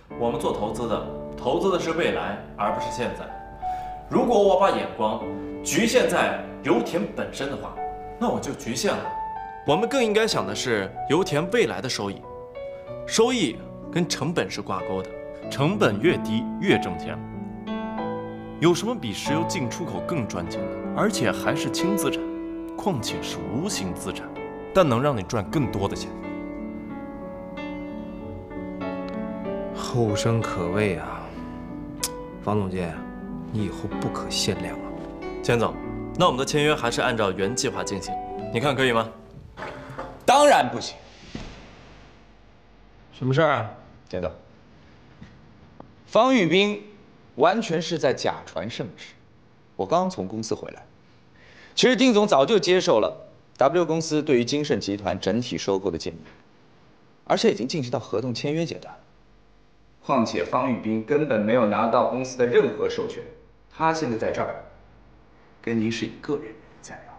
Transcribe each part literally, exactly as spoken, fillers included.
我们做投资的，投资的是未来，而不是现在。如果我把眼光局限在油田本身的话，那我就局限了。我们更应该想的是油田未来的收益，收益跟成本是挂钩的，成本越低越挣钱。有什么比石油进出口更赚钱的？而且还是轻资产，况且是无形资产，但能让你赚更多的钱。 后生可畏啊，房总监，你以后不可限量啊。 钱总，那我们的签约还是按照原计划进行，你看可以吗？ 当然不行。 什么事儿啊， 钱总？方玉斌完全是在假传圣旨。我刚从公司回来，其实丁总早就接受了 W 公司对于金盛集团整体收购的建议，而且已经进行到合同签约阶段。况且方玉斌根本没有拿到公司的任何授权，他现在在这儿，跟您是以个人名义在聊。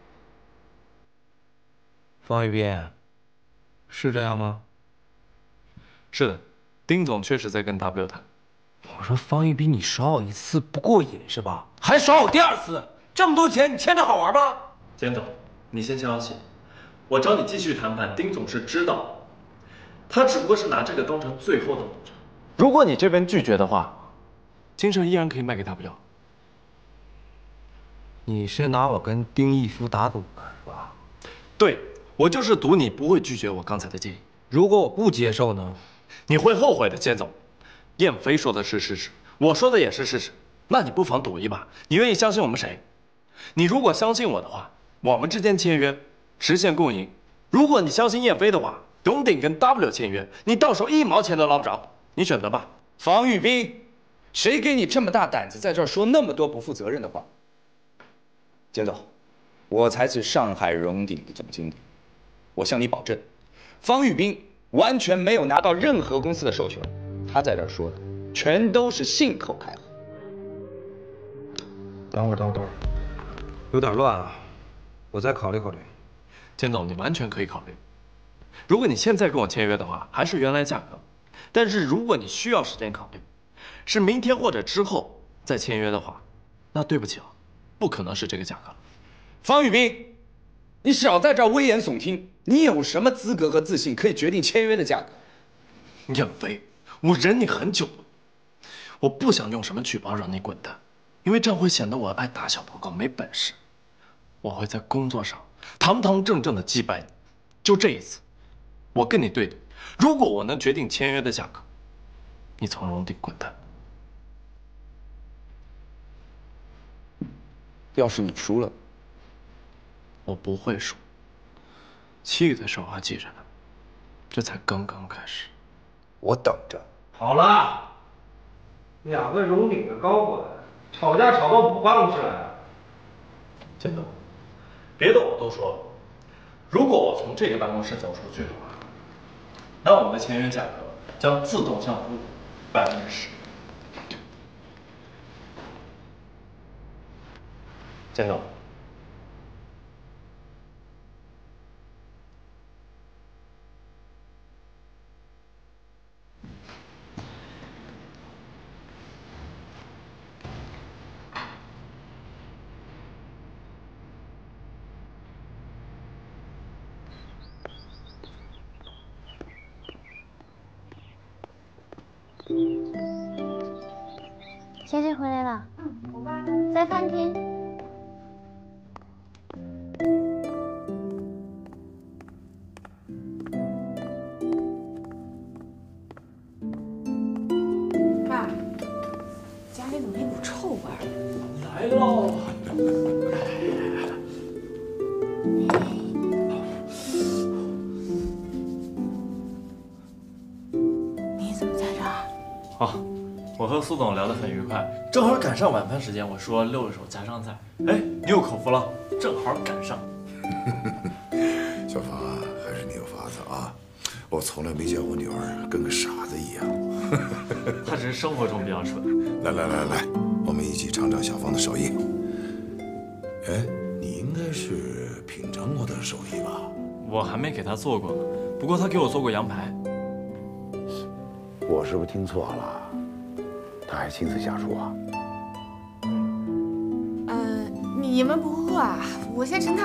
方玉斌，是这样吗？ 是的，丁总确实在跟 W 谈。 我说方玉斌，你耍我一次不过瘾是吧？还耍我第二次？这么多钱，你签着好玩吗？ 钱总，你先消息，我找你继续谈判，丁总是知道的，他只不过是拿这个当成最后的武装。如果你这边拒绝的话，金盛依然可以卖给 W。 你是拿我跟丁义夫打赌的是吧？ 对，我就是赌你不会拒绝我刚才的建议。 如果我不接受呢？ 你会后悔的，钱总。燕飞说的是事实，我说的也是事实，那你不妨赌一把，你愿意相信我们谁？你如果相信我的话，我们之间签约，实现共赢；如果你相信燕飞的话，永鼎跟 W 签约，你到手一毛钱都捞不着，你选择吧。 方玉斌，谁给你这么大胆子在这儿说那么多不负责任的话？钱总，我才是上海荣鼎的总经理，我向你保证，方玉斌完全没有拿到任何公司的授权，他在这儿说的全都是信口开河。 等会儿，等会儿，等会儿，有点乱啊，我再考虑考虑。 钱总，你完全可以考虑。如果你现在跟我签约的话，还是原来价格；但是如果你需要时间考虑，是明天或者之后再签约的话，那对不起了，不可能是这个价格了。 方玉斌，你少在这儿危言耸听，你有什么资格和自信可以决定签约的价格？ 燕飞，我忍你很久了，我不想用什么举报让你滚蛋，因为这样会显得我爱打小报告没本事。我会在工作上堂堂正正的击败你，就这一次，我跟你对赌，如果我能决定签约的价格，你从荣鼎滚蛋。 要是你输了， 我不会输。七月的时候还记着呢，这才刚刚开始。 我等着。 好了，两个荣鼎的高管吵架吵到办公室来了。 钱总，别的我都说了，如果我从这个办公室走出去的话，那我们的签约价格将自动降低百分之十。钱总。 萱萱回来了，嗯，我爸在饭厅。 爸，家里怎么一股臭味儿？ 来喽！ 你怎么在这儿？ 好。我和苏总聊得很愉快，正好赶上晚饭时间，我说溜一手家常菜。哎，你有口福了，正好赶上。 小芳啊，还是你有法子啊！我从来没见我女儿跟个傻子一样。 她只是生活中比较蠢。 来来来来，我们一起尝尝小芳的手艺。哎，你应该是品尝过她的手艺吧？ 我还没给她做过呢，不过她给我做过羊排。 我是不是听错了？他还亲自下厨啊？ 嗯，你们不饿啊？我先盛汤。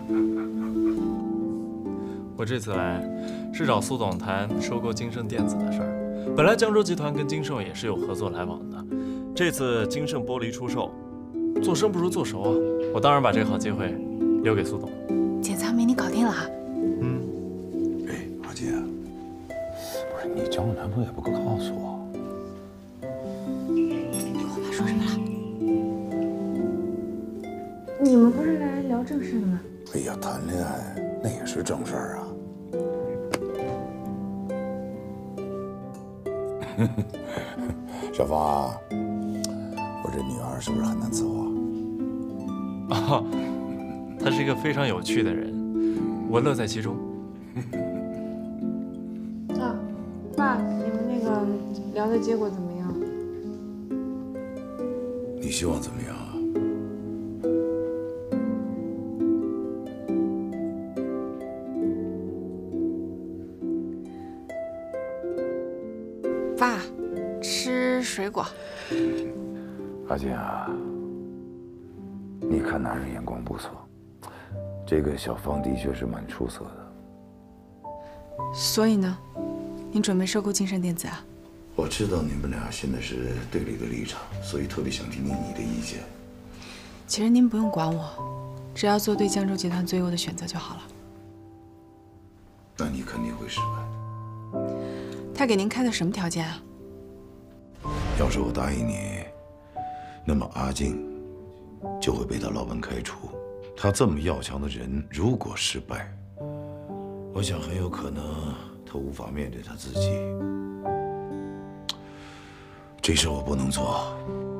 我这次来是找苏总谈收购金盛电子的事儿。本来江州集团跟金盛也是有合作来往的，这次金盛剥离出售，做生不如做熟啊！我当然把这个好机会留给苏董。 检仓名你搞定了啊？ 嗯。 哎，阿金，不是你交个男朋友也不告诉我。 我爸说什么了？你们不是来聊正事的吗？ 哎呀，谈恋爱那也是正事儿啊。小芳啊，我这女儿是不是很难伺候啊？ 哦，他是一个非常有趣的人，我乐在其中。 啊，爸，你们那个聊的结果怎么样？ 你希望怎么样啊？ 爸，吃水果。 阿金啊，你看男人眼光不错，这个小芳的确是蛮出色的。 所以呢，您准备收购金盛电子啊？ 我知道你们俩现在是对立的立场，所以特别想听听你的意见。 其实您不用管我，只要做对江州集团最优的选择就好了。 那你肯定会失败。 他给您开的什么条件啊？ 要是我答应你，那么阿静就会被他老板开除。他这么要强的人，如果失败，我想很有可能他无法面对他自己。这事我不能做。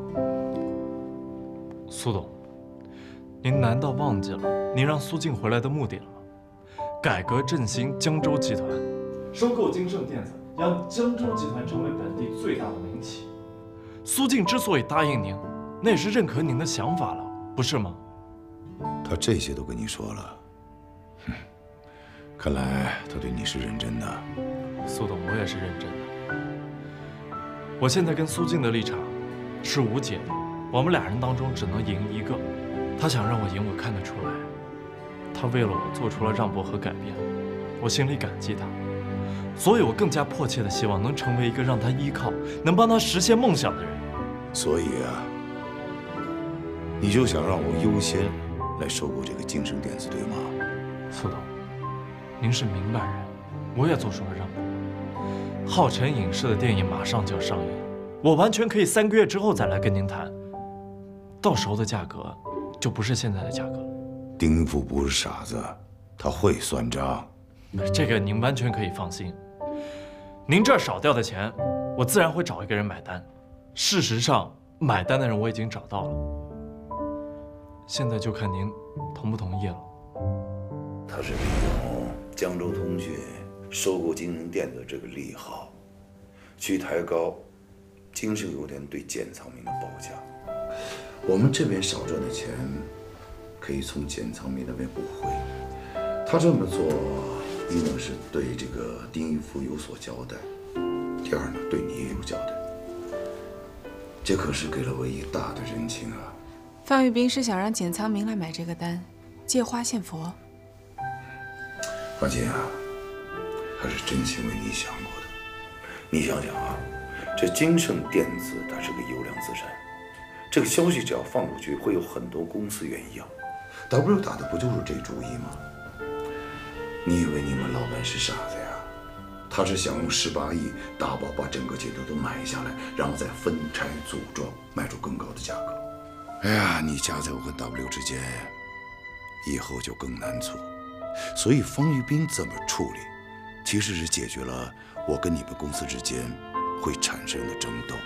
苏董，您难道忘记了您让苏静回来的目的了吗？改革振兴江州集团，收购金盛电子，让江州集团成为本地最大的民企。苏静之所以答应您，那也是认可您的想法了，不是吗？ 他这些都跟你说了，哼，看来他对你是认真的。 苏董，我也是认真的。我现在跟苏静的立场是无解的，我们俩人当中只能赢一个。他想让我赢，我看得出来。他为了我做出了让步和改变，我心里感激他。所以我更加迫切的希望能成为一个让他依靠、能帮他实现梦想的人。 所以啊，你就想让我优先来收购这个金盛电子，对吗？ 苏董，您是明白人，我也做出了让步。浩辰影视的电影马上就要上映，我完全可以三个月之后再来跟您谈，到时候的价格就不是现在的价格了。 丁父不是傻子，他会算账。 这个您完全可以放心。您这儿少掉的钱，我自然会找一个人买单。事实上，买单的人我已经找到了，现在就看您同不同意了。 他是利用江州通讯收购金盛电子这个利好，去抬高金盛油田对建仓明的报价。我们这边少赚的钱，可以从建仓明那边补回。他这么做，一呢是对这个丁义福有所交代，第二呢对你也有交代。这可是给了我一大的人情啊！ 范玉斌是想让简仓明来买这个单，借花献佛。 花姐啊，他是真心为你想过的。你想想啊，这金盛电子它是个优良资产，这个消息只要放出去，会有很多公司愿意要。W 打的不就是这主意吗？你以为你们老板是傻子呀？他是想用十八亿大宝把整个集团都买下来，然后再分拆组装，卖出更高的价格。哎呀，你夹在我和 W 之间，以后就更难做。所以方玉斌这么处理，其实是解决了我跟你们公司之间会产生的争斗。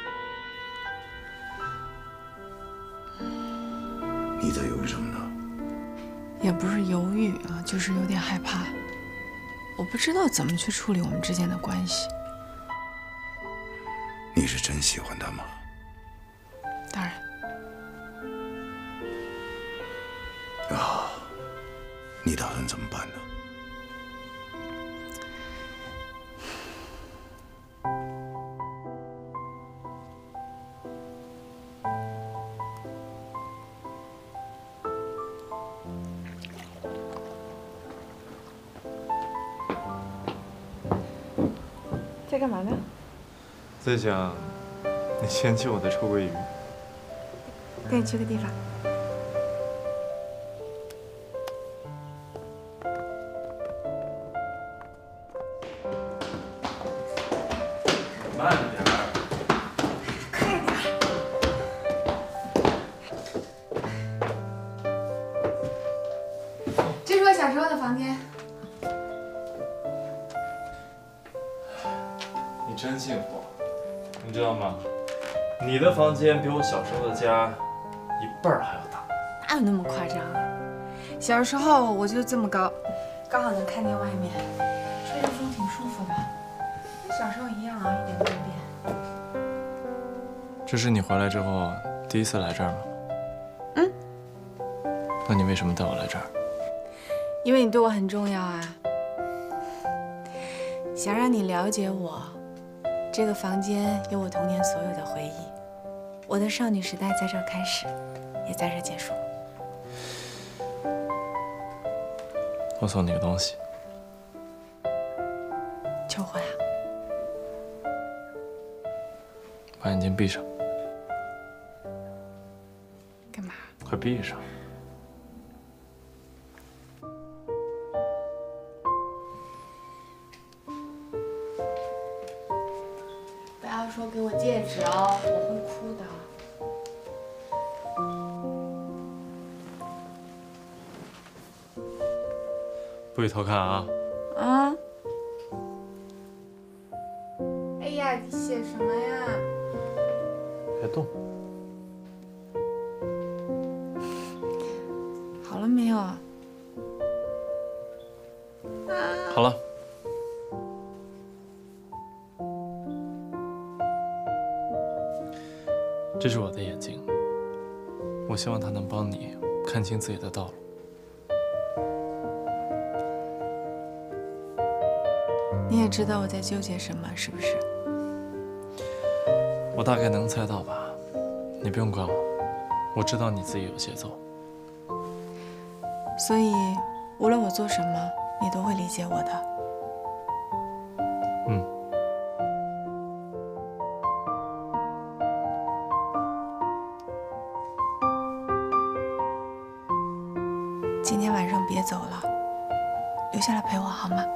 你在犹豫什么呢？ 也不是犹豫啊，就是有点害怕。我不知道怎么去处理我们之间的关系。 你是真喜欢他吗？ 当然。 啊，你打算怎么办呢？ 在干嘛呢？ 在想你嫌弃我的臭鳜鱼。 带你去个地方。 慢点儿。 快点。这是我小时候的房间。 你真幸福，你知道吗？你的房间比我小时候的家一半儿还要大。 哪有那么夸张啊？小时候我就这么高，刚好能看见外面，吹着风挺舒服的。跟小时候一样啊，一点都没变。 这是你回来之后第一次来这儿吗？ 嗯。 那你为什么带我来这儿？ 因为你对我很重要啊，想让你了解我。这个房间有我童年所有的回忆，我的少女时代在这儿开始，也在这儿结束。 我送你个东西。 求婚啊？ 把眼睛闭上。 干嘛？ 快闭上。 不要说给我戒指哦，我会哭的。 不许偷看啊！ 啊？哎呀，你写什么呀？ 别动。 好了没有啊？ 好了。这是我的眼睛，我希望它能帮你看清自己的道路。 你也知道我在纠结什么，是不是？ 我大概能猜到吧，你不用管我，我知道你自己有节奏。 所以，无论我做什么，你都会理解我的。 嗯。 今天晚上别走了，留下来陪我好吗？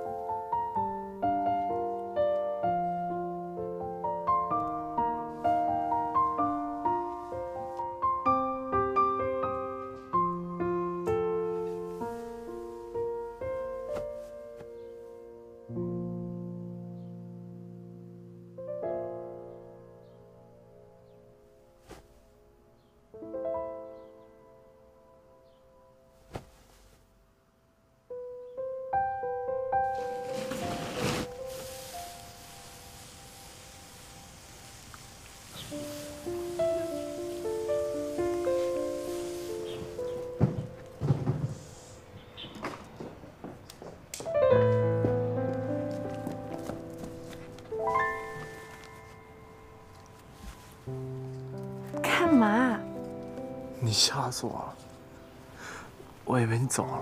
干嘛？ 你吓死我了，我以为你走了。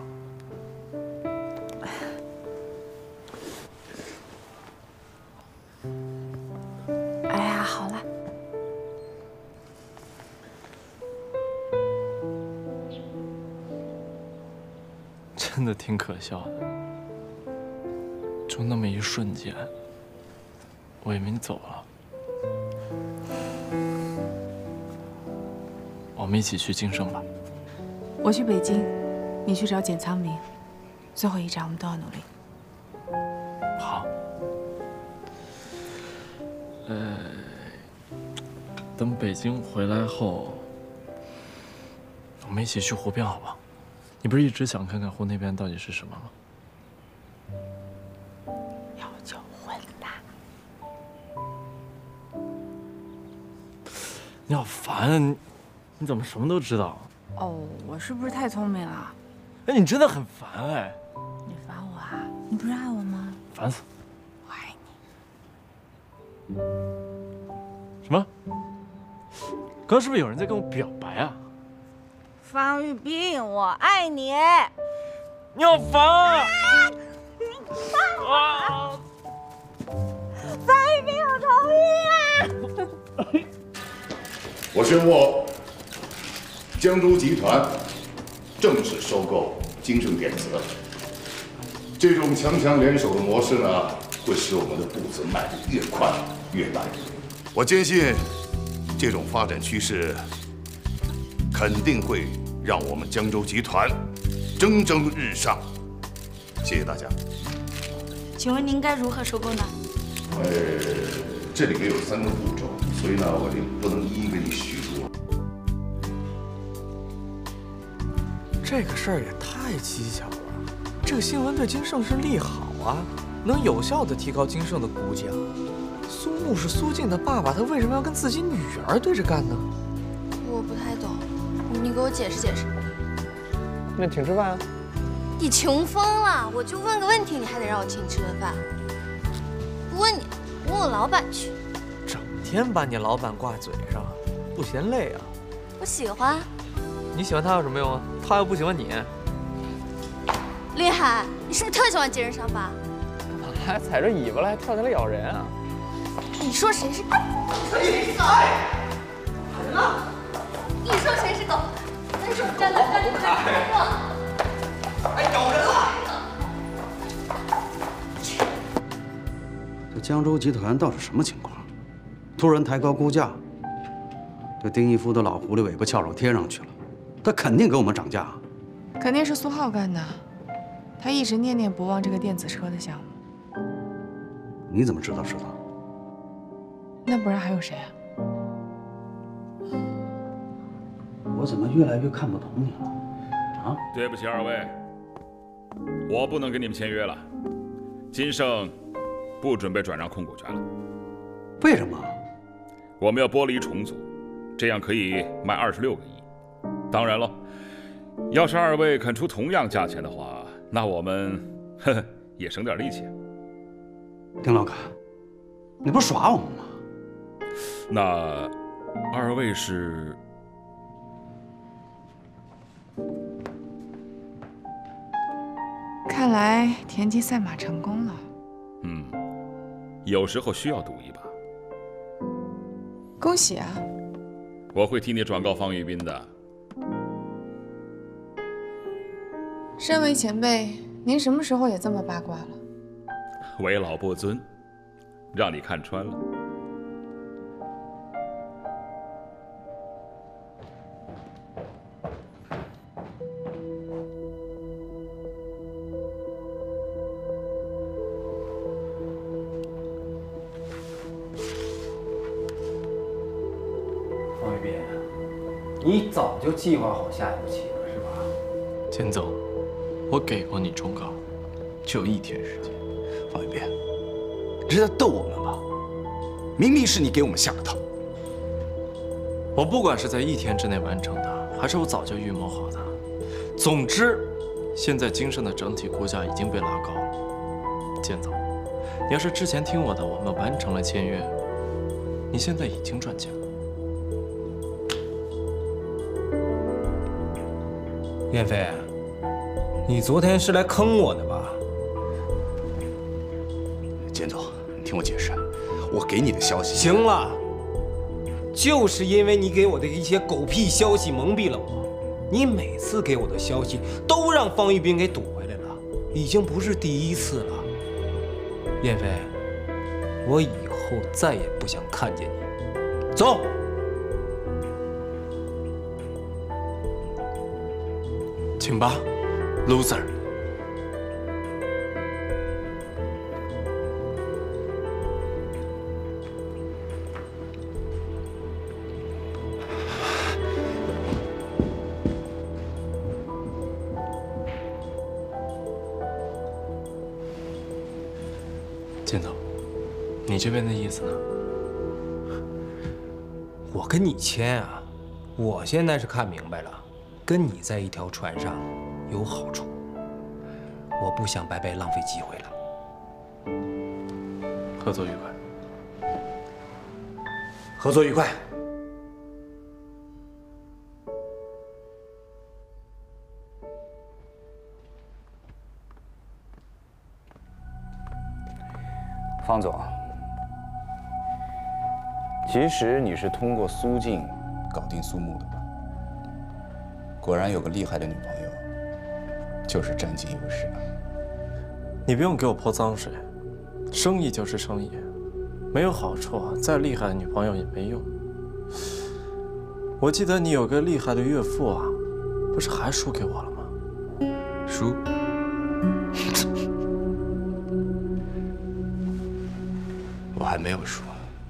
哎呀，好了。 真的挺可笑的，就那么一瞬间，我以为你走了。我们一起去京盛吧。 我去北京，你去找简苍明，最后一站我们都要努力。 好。呃，等北京回来后，我们一起去湖边，好不好？你不是一直想看看湖那边到底是什么吗？ 要求婚呐！ 你好烦啊！你你怎么什么都知道？ 哦，我是不是太聪明了？ 哎，你真的很烦哎！ 你烦我啊？你不是爱我吗？ 烦死！ 我爱你。 什么？刚刚是不是有人在跟我表白啊？ 方玉斌，我爱你。 你好烦啊！啊！ 我宣布，江州集团正式收购金盛电子。这种强强联手的模式呢，会使我们的步子迈得越快越大。我坚信，这种发展趋势肯定会让我们江州集团蒸蒸日上。谢谢大家。 请问您该如何收购呢？ 呃，这里面有三个步骤，所以呢，我就不能一一给你叙述。 这个事儿也太蹊跷了。这个新闻对金盛是利好啊，能有效的提高金盛的股价。苏木是苏静的爸爸，他为什么要跟自己女儿对着干呢？ 我不太懂，你给我解释解释。 那请吃饭啊。 你穷疯了！我就问个问题，你还得让我请你吃顿饭？不问你，问我老板去。 整天把你老板挂嘴上，不嫌累啊？ 我喜欢。 你喜欢他有什么用啊？他又不喜欢你。 厉害！你是不是特喜欢揭人伤疤？ 还踩着尾巴了，还跳起来咬人啊？ 你说谁是？你说谁是狗？怎么了？你说谁是狗？再说站在这里再说。 哎，咬人了！ 这江州集团到底什么情况？突然抬高估价，这丁义夫的老狐狸尾巴翘到天上去了，他肯定给我们涨价。 肯定是苏浩干的，他一直念念不忘这个电子车的项目。 你怎么知道是他？ 那不然还有谁啊？ 我怎么越来越看不懂你了？啊？ 对不起二位，我不能跟你们签约了。金盛不准备转让控股权了。 为什么？ 我们要剥离重组，这样可以卖二十六个亿。当然了，要是二位肯出同样价钱的话，那我们呵呵也省点力气。 丁老板，你不是耍我们吗？ 那二位是？ 看来田忌赛马成功了。 嗯，有时候需要赌一把。 恭喜啊！ 我会替你转告方玉斌的。 身为前辈，您什么时候也这么八卦了？ 为老不尊，让你看穿了。 方玉斌，你早就计划好下一步棋了，是吧？ 钱总，我给过你忠告，就一天时间。 方玉斌，你是在逗我们吧？明明是你给我们下的套。 我不管是在一天之内完成的，还是我早就预谋好的，总之，现在金盛的整体股价已经被拉高了。钱总，你要是之前听我的，我们完成了签约，你现在已经赚钱了。 燕飞，你昨天是来坑我的吧？ 简总，你听我解释，我给你的消息。 行了，就是因为你给我的一些狗屁消息蒙蔽了我，你每次给我的消息都让方玉斌给堵回来了，已经不是第一次了。燕飞，我以后再也不想看见你。走。 请吧 ，loser。金总，你这边的意思呢？ 我跟你签啊，我现在是看明白了。跟你在一条船上有好处，我不想白白浪费机会了。 合作愉快。 合作愉快。 方总， 其实你是通过苏静搞定苏木的吧？果然有个厉害的女朋友，就是占尽优势啊。 你不用给我泼脏水，生意就是生意，没有好处，再厉害的女朋友也没用。我记得你有个厉害的岳父啊，不是还输给我了吗？ 输？我还没有输。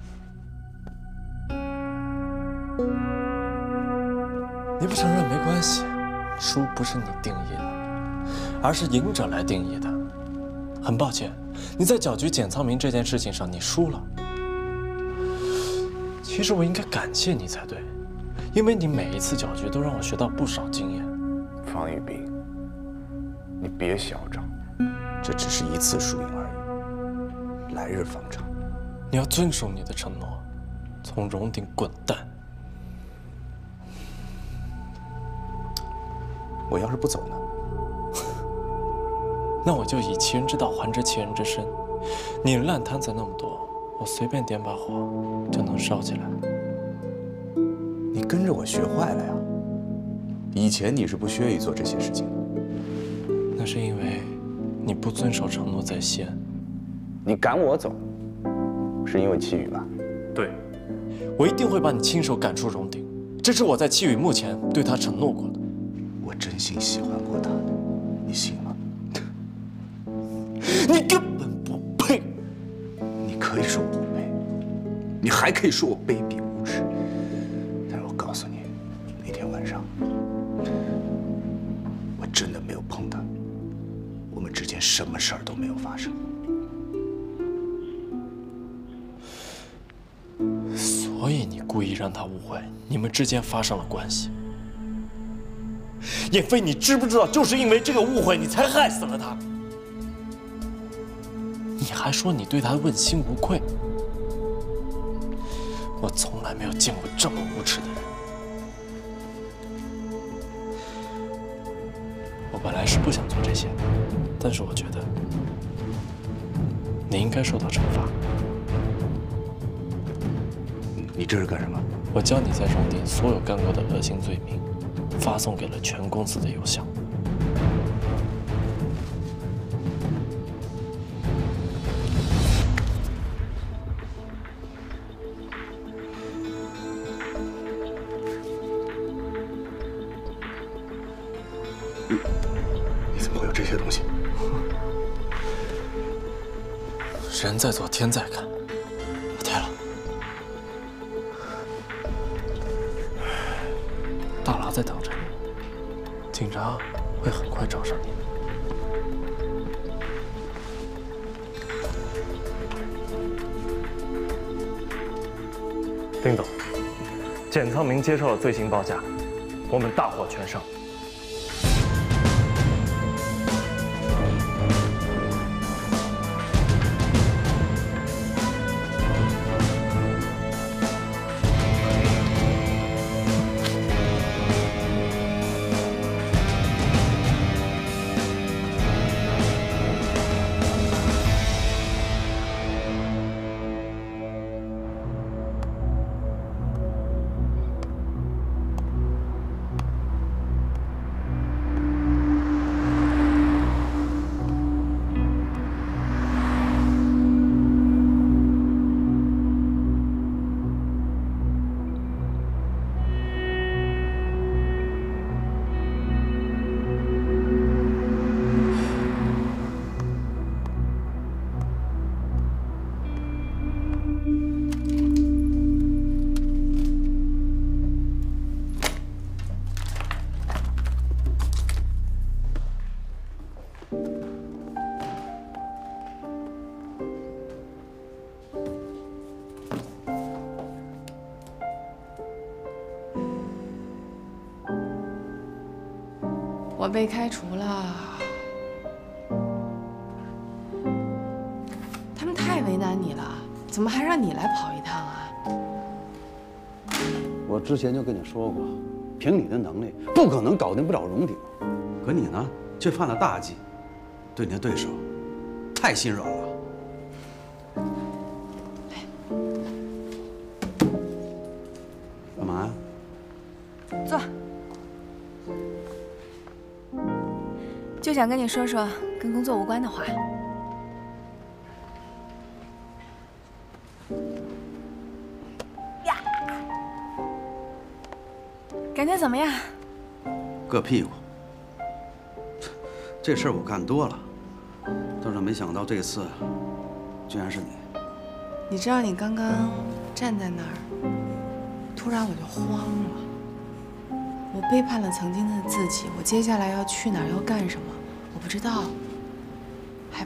你不承认没关系，输不是你定义的，而是赢者来定义的。很抱歉，你在搅局简苍明这件事情上你输了。其实我应该感谢你才对，因为你每一次搅局都让我学到不少经验。 方玉斌，你别嚣张，这只是一次输赢而已，来日方长。 你要遵守你的承诺，从荣鼎滚蛋。 我要是不走呢？ 那我就以其人之道还治其人之身。你烂摊子那么多，我随便点把火就能烧起来。 你跟着我学坏了呀！以前你是不屑于做这些事情。 那是因为你不遵守承诺在先。 你赶我走，是因为戚宇吧？ 对，我一定会把你亲手赶出荣鼎，这是我在戚宇墓前对他承诺过的。 我真心喜欢过他，你信吗？ 你根本不配！ 你可以说我不配，你还可以说我卑鄙无耻，但是我告诉你，那天晚上我真的没有碰他，我们之间什么事儿都没有发生。 所以你故意让他误会你们之间发生了关系。燕飞，你知不知道，就是因为这个误会，你才害死了他。你还说你对他问心无愧，我从来没有见过这么无耻的人。我本来是不想做这些，但是我觉得你应该受到惩罚。 你这是干什么？ 我将你在荣鼎所有干过的恶行罪名发送给了全公司的邮箱。 你怎么会有这些东西？ 人在做，天在看。对了，大牢在等着你，警察会很快找上你。丁总，简苍明接受了最新报价，我们大获全胜。 我被开除了，他们太为难你了，怎么还让你来跑一趟啊？ 我之前就跟你说过，凭你的能力，不可能搞定不了荣鼎。可你呢，却犯了大忌，对你的对手太心软了。 来。 就想跟你说说跟工作无关的话。呀，感觉怎么样？ 硌屁股。这事儿我干多了，倒是没想到这次，居然是你。 你知道你刚刚站在那儿，突然我就慌了。我背叛了曾经的自己，我接下来要去哪儿，要干什么，我不知道，害怕。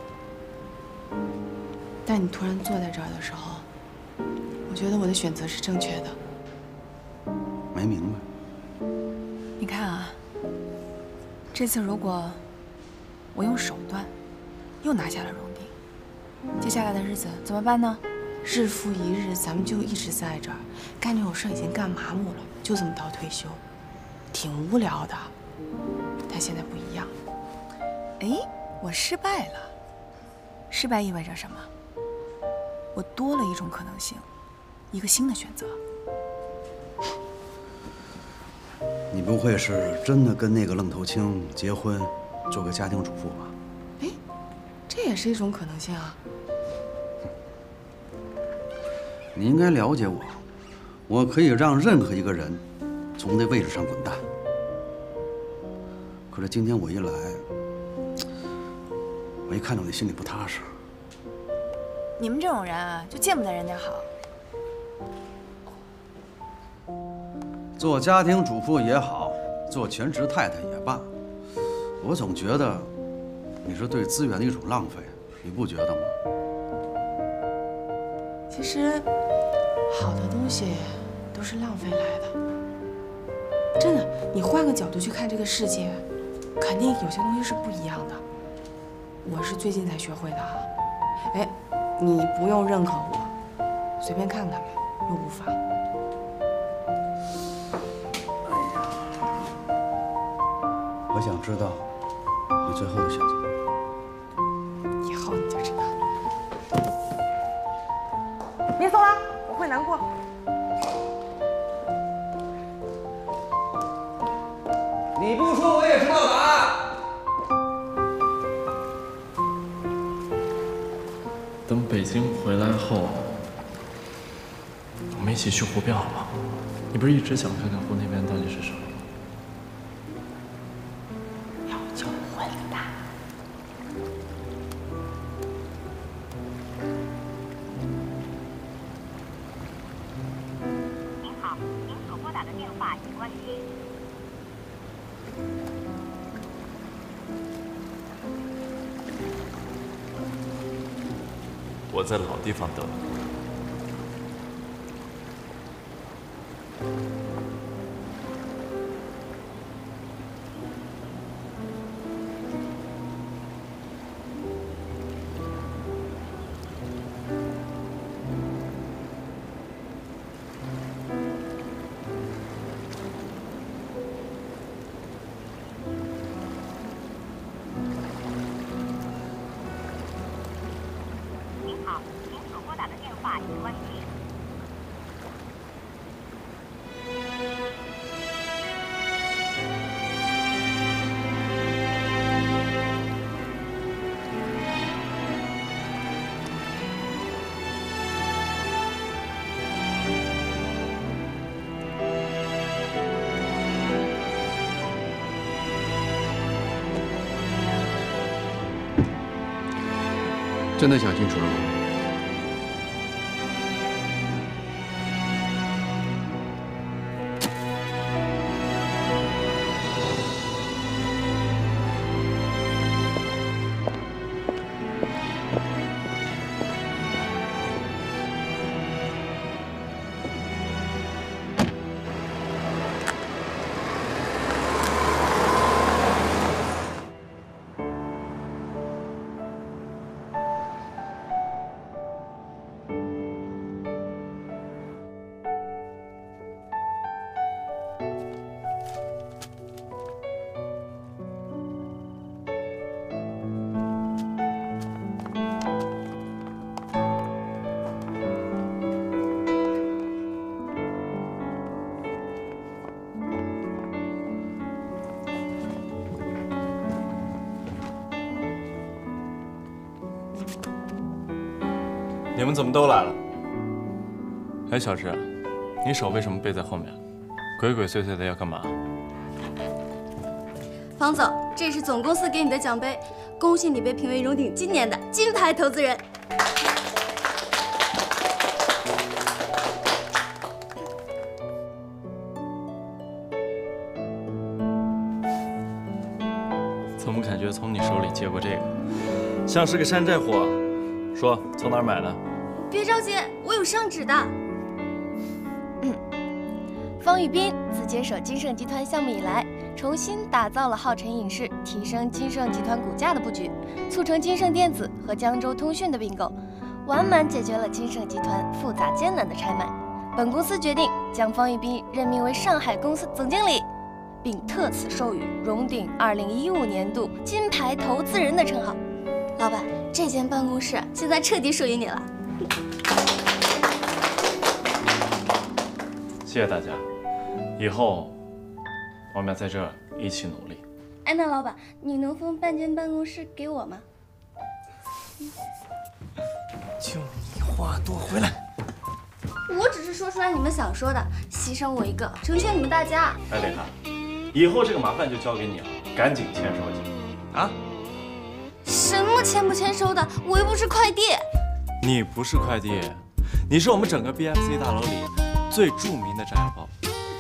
但你突然坐在这儿的时候，我觉得我的选择是正确的。 没明白。 你看啊，这次如果我用手段又拿下了荣鼎，接下来的日子怎么办呢？日复一日，咱们就一直在这儿干这种事，已经干麻木了，就这么到退休，挺无聊的。但现在不一样，哎，我失败了。失败意味着什么？我多了一种可能性，一个新的选择。 你不会是真的跟那个愣头青结婚，做个家庭主妇吧？ 哎，这也是一种可能性啊。 你应该了解我，我可以让任何一个人从那位置上滚蛋。可是今天我一来，我一看到你心里不踏实。 你们这种人啊，就见不得人家好。 做家庭主妇也好，做全职太太也罢，我总觉得你是对资源的一种浪费，你不觉得吗？ 其实，好的东西都是浪费来的。真的，你换个角度去看这个世界，肯定有些东西是不一样的。我是最近才学会的啊。哎，你不用认可我，随便看看吧，又无妨。 我想知道你最后的选择。 以后你就知道。别走了，我会难过。 你不说我也知道答案。 等北京回来后，我们一起去湖边好吗？你不是一直想看看湖那边到底是什么？ 要求婚的。 您好，您所拨打的电话已关机。 我在老地方等你。 您好，您所拨打的电话已关机。 真的想清楚了吗？ 们怎么都来了？哎，小志，你手为什么背在后面？鬼鬼祟祟的要干嘛？ 方总，这是总公司给你的奖杯，恭喜你被评为荣鼎今年的金牌投资人。 怎么感觉从你手里接过这个，像是个山寨货？说从哪儿买的？ 别着急，我有上址的。 方玉斌自接手金盛集团项目以来，重新打造了浩辰影视，提升金盛集团股价的布局，促成金盛电子和江州通讯的并购，完满解决了金盛集团复杂艰难的拆卖。本公司决定将方玉斌任命为上海公司总经理，并特此授予荣鼎二零一五年度金牌投资人的称号。 老板，这间办公室现在彻底属于你了。 谢谢大家，以后我们要在这儿一起努力。 哎，那老板，你能分半间办公室给我吗？ 就你话多，回来。 我只是说出来你们想说的，牺牲我一个，成全你们大家。 哎，李涵，以后这个麻烦就交给你了，赶紧签收去。啊？ 什么签不签收的？我又不是快递。 你不是快递，你是我们整个 B F C 大楼里最著名的炸药包。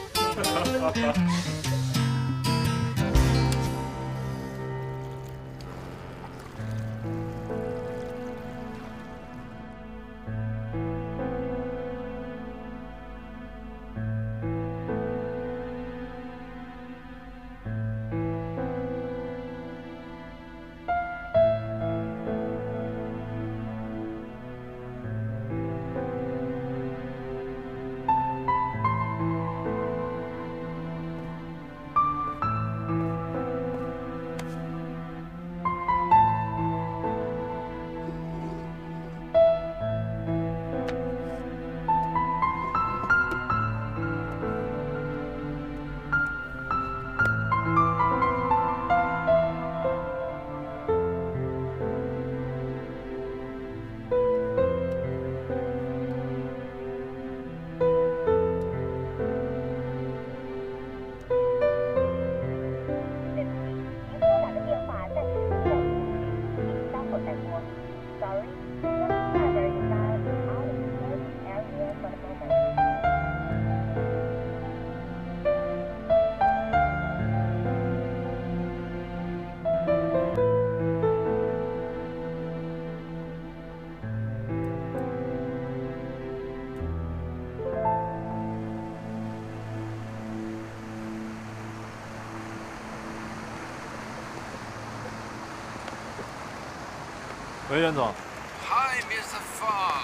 喂，袁总。 Hi, Mister Fang。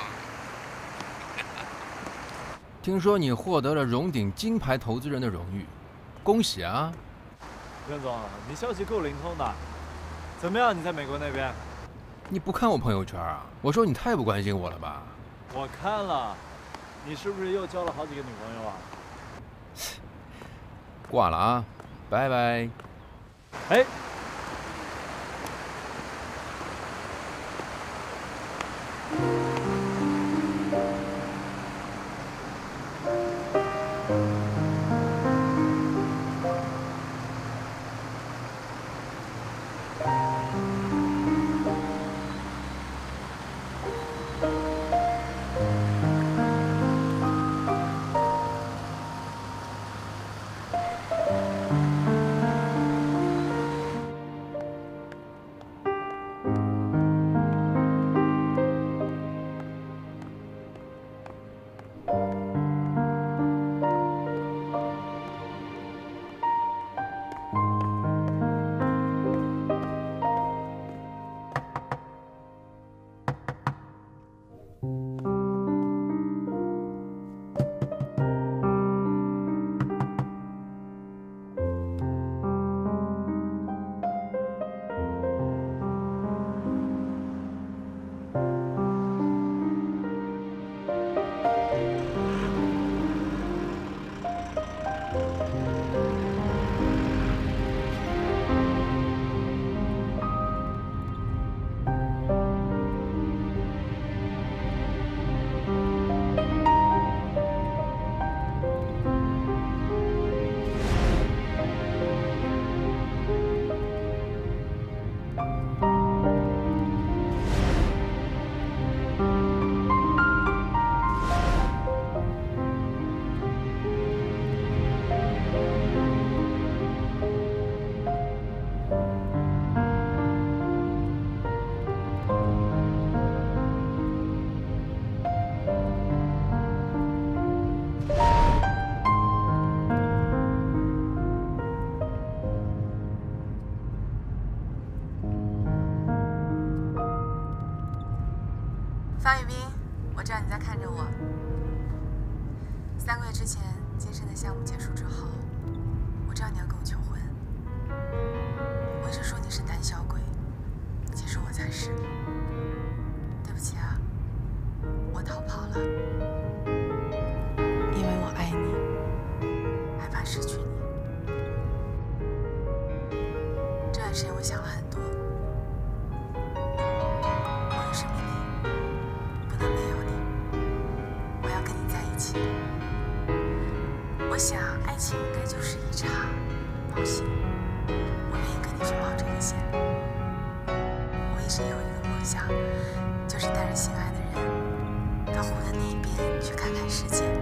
听说你获得了荣鼎金牌投资人的荣誉，恭喜啊！ 袁总，你消息够灵通的。怎么样？你在美国那边？ 你不看我朋友圈啊？我说你太不关心我了吧？ 我看了，你是不是又交了好几个女朋友啊？ 挂了啊，拜拜。 哎。 我知道你在看着我。三个月之前，金盛的项目结束之后，我知道你要跟我求婚。我一直说你是胆小鬼，其实我才是。对不起啊，我逃跑了，因为我爱你，害怕失去你。这段时间我想了很多，我有使命力，不能没有你，我要跟你在一起。我想，爱情应该就是一场冒险，我愿意跟你去冒这个险。我一直有一个梦想，就是带着心爱的人到湖的那一边去看看世界。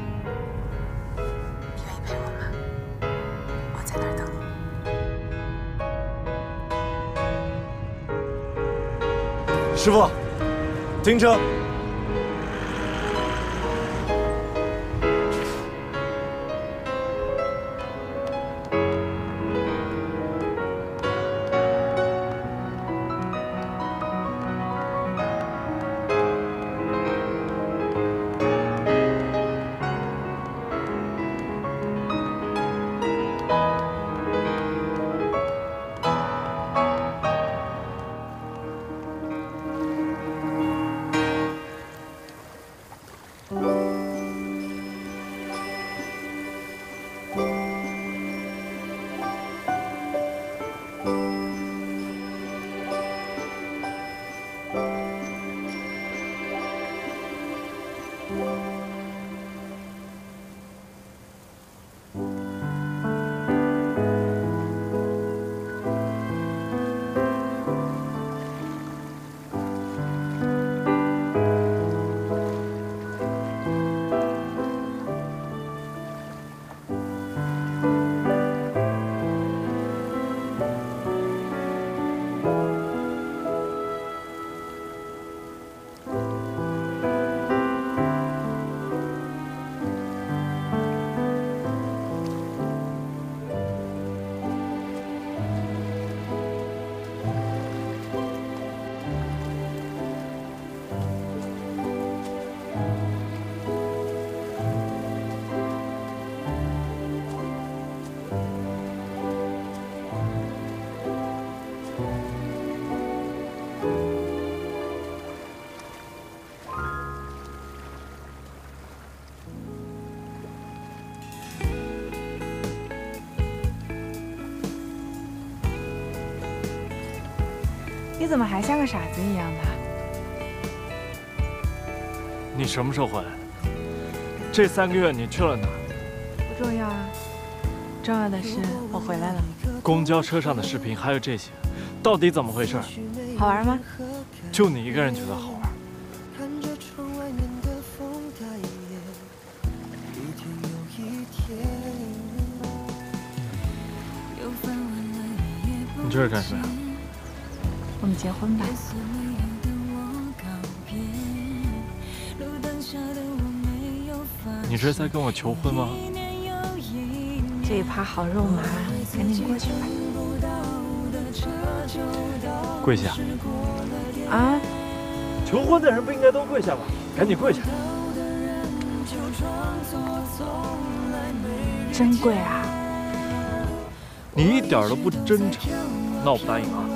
你愿意陪我吗？我在那儿等你。师傅，停车。 你怎么还像个傻子一样的？ 你什么时候回来的？这三个月你去了哪？ 不重要啊，重要的是我回来了。 公交车上的视频还有这些，到底怎么回事？ 好玩吗？ 就你一个人觉得好玩？你这是干什么呀？ 我们结婚吧。 你这是在跟我求婚吗？ 这一趴好肉麻，赶紧过去吧。 跪下。 啊？ 求婚的人不应该都跪下吗？赶紧跪下。 真跪啊？ 你一点都不真诚，那我不答应啊。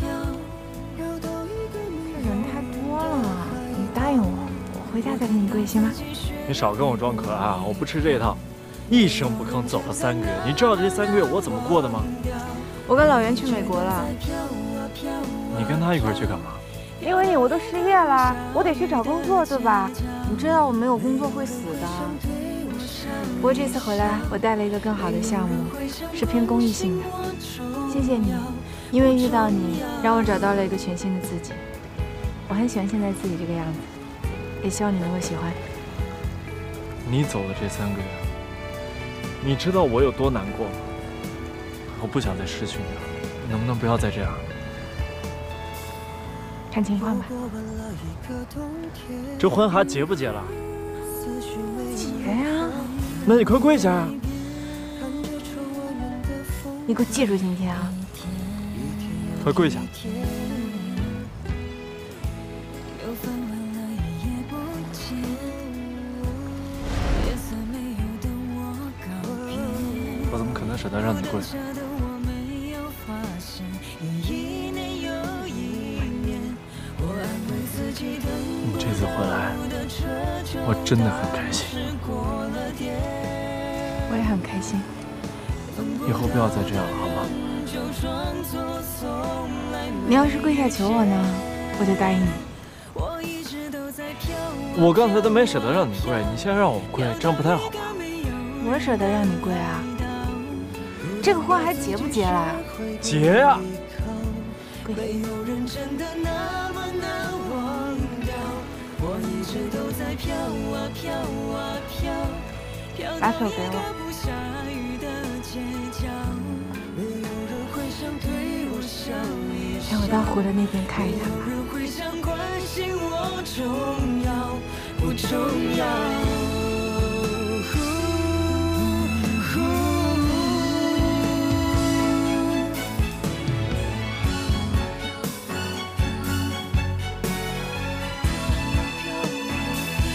人太多了，你答应我，我回家再给你跪行吗？ 你少跟我装可爱啊！我不吃这一套。一声不吭走了三个月，你知道这三个月我怎么过的吗？ 我跟老袁去美国了。 你跟他一块去干嘛？ 因为你我都失业了，我得去找工作，对吧？你知道我没有工作会死的。不过这次回来，我带了一个更好的项目，是偏公益性的。谢谢你，因为遇到你，让我找到了一个全新的自己。我很喜欢现在自己这个样子，也希望你能够喜欢。 你走的这三个月，你知道我有多难过吗？我不想再失去你了，能不能不要再这样？ 看情况吧。 这婚还结不结了？ 结呀！ 那你快跪下啊！ 你给我记住今天啊！ 快跪下！ 能舍得让你跪。你这次回来，我真的很开心。 我也很开心。 以后不要再这样了，好吗？ 你要是跪下求我呢，我就答应你。 我刚才都没舍得让你跪，你现在让我跪，这样不太好吧？ 我舍得让你跪啊。这个婚还结不结啦？ 结呀！ 跪。把手给我。陪我到湖的那边看一看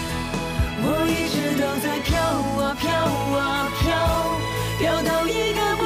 我一直都在飘啊飘啊飘，飘到一个